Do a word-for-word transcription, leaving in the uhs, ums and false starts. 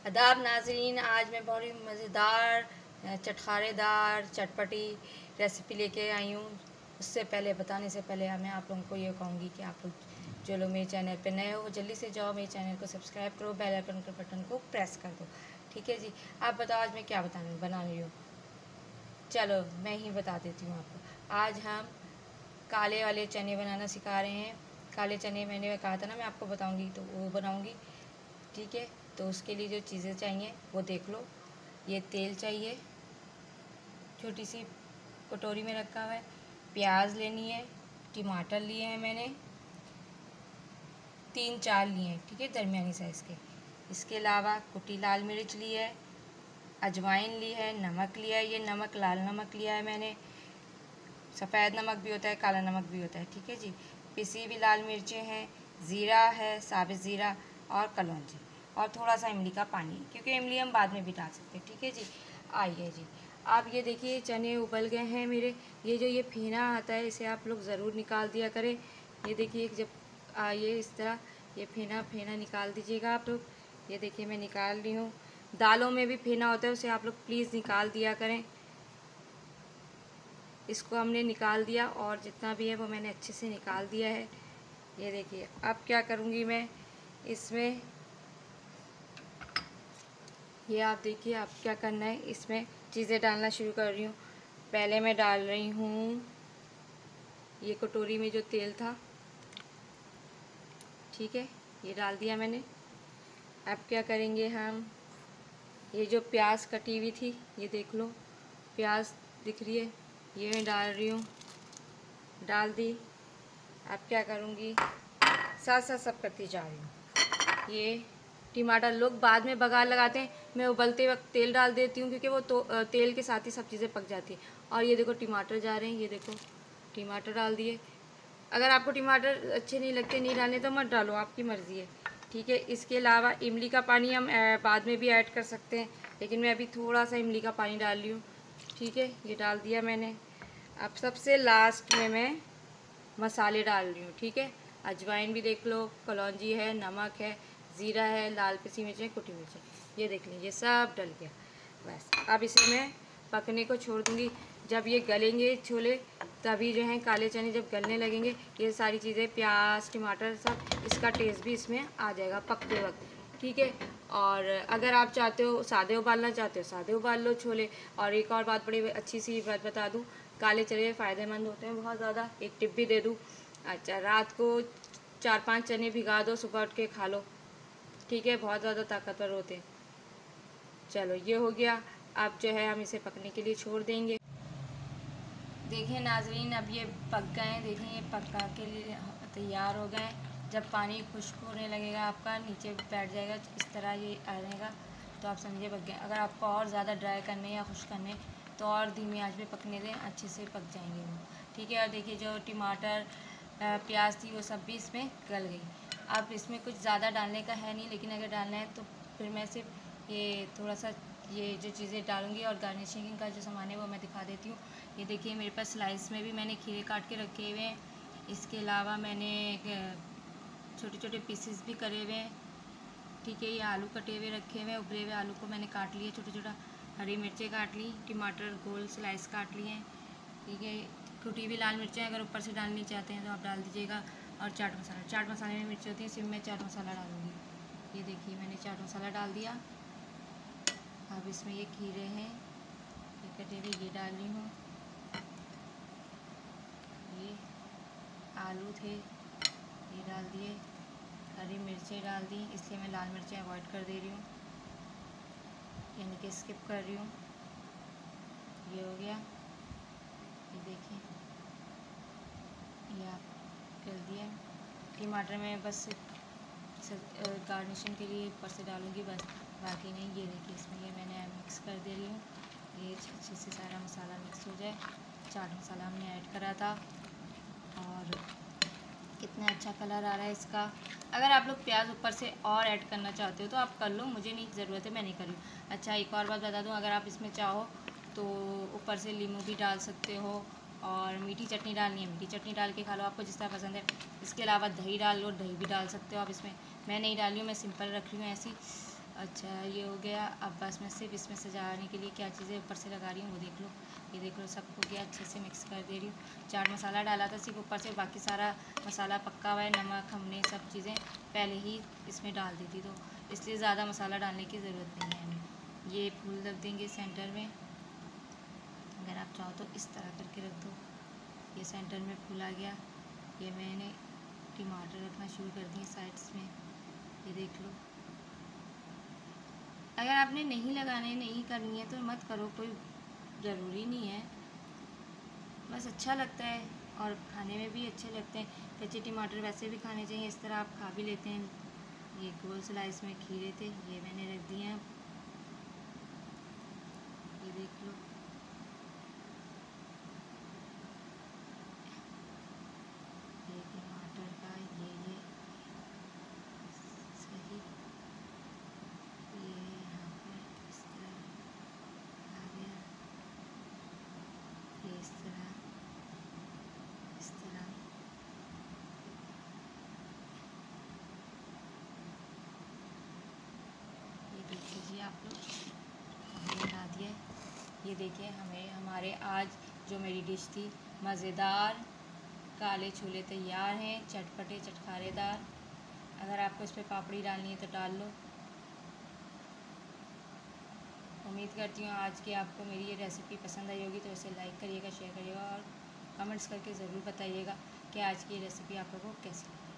आदाब नाज़रीन, आज मैं बहुत ही मज़ेदार चटखारेदार चटपटी रेसिपी लेके आई हूँ। उससे पहले बताने से पहले मैं आप लोगों को ये कहूँगी कि आप लोग जो लोग मेरे चैनल पे नए हो जल्दी से जाओ, मेरे चैनल को सब्सक्राइब करो, बेल आइकन के बटन को प्रेस कर दो। ठीक है जी। आप बताओ आज मैं क्या बताने बना रही हूँ। चलो मैं ही बता देती हूँ आपको। आज हम काले वाले चने बनाना सिखा रहे हैं। काले चने मैंने कहा था ना मैं आपको बताऊँगी, तो वो बनाऊँगी। ठीक है, तो उसके लिए जो चीज़ें चाहिए वो देख लो। ये तेल चाहिए, छोटी सी कटोरी में रखा हुआ है। प्याज लेनी है, टमाटर लिए हैं मैंने तीन चार लिए हैं, ठीक है, दरमियानी साइज़ के। इसके अलावा कुटी लाल मिर्च ली है, अजवाइन ली है, नमक लिया है। ये नमक लाल नमक लिया है मैंने, सफ़ेद नमक भी होता है, काला नमक भी होता है। ठीक है जी। पिसी भी लाल मिर्चें हैं, ज़ीरा है, साबित ज़ीरा और कलौंजी, और थोड़ा सा इमली का पानी, क्योंकि इमली हम बाद में भी डाल सकते हैं। ठीक है जी। आइए जी, आप ये देखिए चने उबल गए हैं मेरे। ये जो ये फेना आता है इसे आप लोग ज़रूर निकाल दिया करें। ये देखिए जब आ, ये इस तरह ये फेना फेना निकाल दीजिएगा आप लोग। ये देखिए मैं निकाल रही हूँ। दालों में भी फेना होता है, उसे आप लोग प्लीज़ निकाल दिया करें। इसको हमने निकाल दिया और जितना भी है वो मैंने अच्छे से निकाल दिया है। ये देखिए अब क्या करूँगी मैं इसमें, ये आप देखिए आप क्या करना है, इसमें चीज़ें डालना शुरू कर रही हूँ। पहले मैं डाल रही हूँ ये कटोरी में जो तेल था, ठीक है, ये डाल दिया मैंने। अब क्या करेंगे हम, ये जो प्याज कटी हुई थी, ये देख लो प्याज दिख रही है, ये मैं डाल रही हूँ, डाल दी। अब क्या करूँगी, साथ साथ सब करती जा रही हूँ। ये टमाटर लोग बाद में बघार लगाते हैं, मैं उबलते वक्त तेल डाल देती हूँ, क्योंकि वो तो तेल के साथ ही सब चीज़ें पक जाती हैं। और ये देखो टमाटर जा रहे हैं, ये देखो टमाटर डाल दिए। अगर आपको टमाटर अच्छे नहीं लगते नहीं डालने तो मत डालो, आपकी मर्ज़ी है। ठीक है। इसके अलावा इमली का पानी हम बाद में भी ऐड कर सकते हैं, लेकिन मैं अभी थोड़ा सा इमली का पानी डाल रही हूँ। ठीक है, ये डाल दिया मैंने। अब सबसे लास्ट में मैं मसाले डाल रही हूँ। ठीक है, अजवाइन भी देख लो, कलौंजी है, नमक है, ज़ीरा है, लाल पिसी मिर्चें, कुटी मिर्चें, ये देख लीजिए सब डल गया। बस अब इसे मैं पकने को छोड़ दूँगी। जब ये गलेंगे छोले तभी जो है काले चने जब गलने लगेंगे, ये सारी चीज़ें प्याज टमाटर सब इसका टेस्ट भी इसमें आ जाएगा पकते वक्त। ठीक है। और अगर आप चाहते हो सादे उबालना चाहते हो सादे उबाल लो छोले। और एक और बात बड़ी अच्छी सी बात बता दूँ, काले चने फ़ायदेमंद होते हैं बहुत ज़्यादा। एक टिप भी दे दूँ, अच्छा रात को चार पांच चने भिगा दो, सुबह उठ के खा लो। ठीक है, बहुत ज़्यादा ताकतवर होते हैं। चलो ये हो गया। अब जो है हम इसे पकने के लिए छोड़ देंगे। देखिए नाजरीन, अब ये पक गए हैं, देखें ये पका के लिए तैयार हो गए। जब पानी खुश्क होने लगेगा आपका नीचे बैठ जाएगा, इस तरह ये आ जाएगा तो आप समझे पक गए। अगर आपको और ज़्यादा ड्राई करने या खुश्क करने तो और धीमी आंच पे पकने दें, अच्छे से पक जाएंगे वो। ठीक है। और देखिए जो टमाटर प्याज थी वो सब भी इसमें गल गई। अब इसमें कुछ ज़्यादा डालने का है नहीं, लेकिन अगर डालना है तो फिर मैं सिर्फ ये थोड़ा सा ये जो चीज़ें डालूँगी और गार्निशिंग का जो सामान है वो मैं दिखा देती हूँ। ये देखिए मेरे पास स्लाइस में भी मैंने खीरे काट के रखे हुए हैं। इसके अलावा मैंने छोटे छोटे पीसेस भी करे हुए हैं। ठीक है, ये आलू कटे हुए रखे हुए हैं, उबले हुए आलू को मैंने काट लिया छोटा छोटा, हरी मिर्चें काट ली, टमाटर गोल स्लाइस काट लिए हैं। ठीक है, कुटी हुई लाल मिर्चें अगर ऊपर से डालनी चाहते हैं तो आप डाल दीजिएगा। और चाट मसाला, चाट मसाले में मिर्च होती है, सिर्फ मैं चाट मसाला डालूँगी। ये देखिए मैंने चाट मसाला डाल दिया। अब इसमें ये खीरे हैं, ये कटे हुए, ये डाल रही हूँ। ये आलू थे, ये डाल दिए। हरी मिर्चें डाल दी, इसलिए मैं लाल मिर्चें अवॉइड कर दे रही हूँ, यानी कि स्किप कर रही हूँ। ये हो गया, ये देखिए ये आप कर दिया। टमाटर में बस गार्निशिंग के लिए ऊपर से डालूँगी बस, बाकी नहीं। ये देखिए इसमें ये मैंने मिक्स कर दे रही हूँ, ये अच्छे से सारा मसाला मिक्स हो जाए। चाट मसाला हमने ऐड करा था और कितना अच्छा कलर आ रहा है इसका। अगर आप लोग प्याज ऊपर से और ऐड करना चाहते हो तो आप कर लो, मुझे नहीं ज़रूरत है, मैं नहीं कर रही हूँ। अच्छा एक और बात बता दूँ, अगर आप इसमें चाहो तो ऊपर से नींबू भी डाल सकते हो, और मीठी चटनी डालनी है मीठी चटनी डाल के खा लो, आपको जिस तरह पसंद है। इसके अलावा दही डाल लो, दही भी डाल सकते हो आप इसमें। मैं नहीं डाली हूँ, मैं सिंपल रख रही हूँ ऐसी। अच्छा ये हो गया। अब बस मैं सिर्फ इसमें सजाने के लिए क्या चीज़ें ऊपर से लगा रही हूँ वो देख लो। ये देख लो सब हो गया, अच्छे से मिक्स कर दे रही हूँ। चाट मसाला डाला था सिर्फ ऊपर से, बाकी सारा मसाला पक्का हुआ है। नमक हमने सब चीज़ें पहले ही इसमें डाल दी थी, तो इसलिए ज़्यादा मसाला डालने की ज़रूरत नहीं है हमें। ये फूल रख देंगे सेंटर में, अगर आप चाहो तो इस तरह करके रख दो। ये सेंटर में फूल आ गया। ये मैंने टमाटर रखना शुरू कर दिए साइड्स में, ये देख लो। अगर आपने नहीं लगाने नहीं करनी है तो मत करो, कोई ज़रूरी नहीं है, बस अच्छा लगता है और खाने में भी अच्छे लगते हैं। कच्चे टमाटर वैसे भी खाने चाहिए, इस तरह आप खा भी लेते हैं। ये गोल स्लाइस में खीरे थे, ये मैंने रख दिए हैं, ये देख लो। ये टमाटर का ये ये सही, ये यहाँ पर इस तरह आ गया, ये इस तरह इस तरह। ये देख लीजिए आप लोग, हमने बना दिया है। ये देखिए हमें हमारे आज जो मेरी डिश थी मज़ेदार काले छोले तैयार हैं, चटपटे चटखारेदार। अगर आपको इस पर पापड़ी डालनी है तो डाल लो। उम्मीद करती हूँ आज की आपको मेरी ये रेसिपी पसंद आई होगी, तो इसे लाइक करिएगा, शेयर करिएगा और कमेंट्स करके ज़रूर बताइएगा कि आज की रेसिपी आप लोगों को कैसी लगी।